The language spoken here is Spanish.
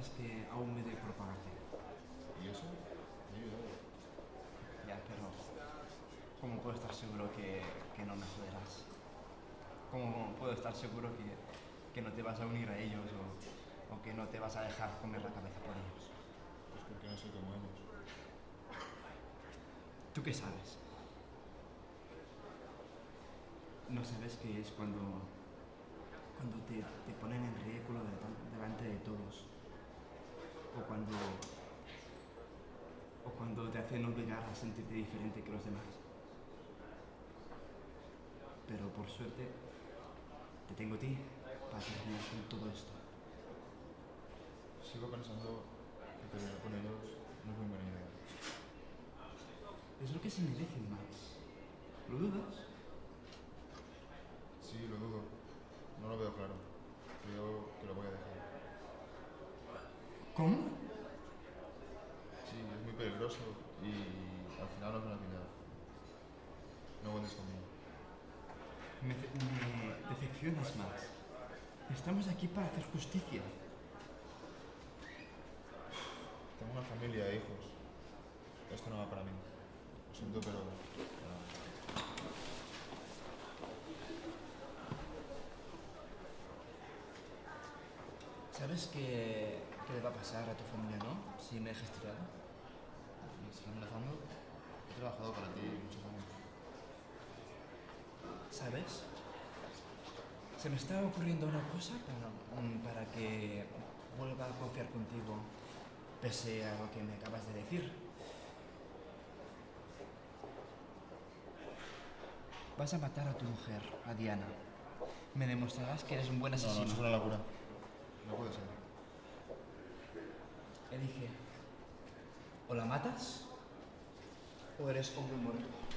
sabes que aún me doy por pagarte. ¿Y eso? Ya, pero ¿cómo puedo estar seguro que no me joderás? ¿Cómo puedo estar seguro que no te vas a unir a ellos o que no te vas a dejar comer la cabeza por ellos? Pues porque no soy como ellos. ¿Tú qué sabes? No sabes qué es cuando te ponen en ridículo delante de todos. O cuando te hacen obligar a sentirte diferente que los demás. Pero por suerte, te tengo a ti para terminar con todo esto. Sigo pensando que terminar con ellos no es muy buena idea. Es lo que se merecen, Max. ¿Lo dudas? Sí, lo dudo. No lo veo claro. Creo que lo voy a dejar. ¿Cómo? Sí, es muy peligroso y al final no es una final. No cuentes conmigo. Me decepcionas, Max. Estamos aquí para hacer justicia. Tengo una familia e hijos. Esto no va para mí. Lo siento, pero... ¿Sabes qué le va a pasar a tu familia, no? Si me dejas tirado. ¿Me estás amenazando? He trabajado para ti muchos años. ¿Sabes? Se me está ocurriendo una cosa para que vuelva a confiar contigo, pese a lo que me acabas de decir. Vas a matar a tu mujer, a Diana. Me demostrarás que eres un buen No, no, asesino. eso es una locura. No puede ser. Elige. O la matas, o eres hombre muerto.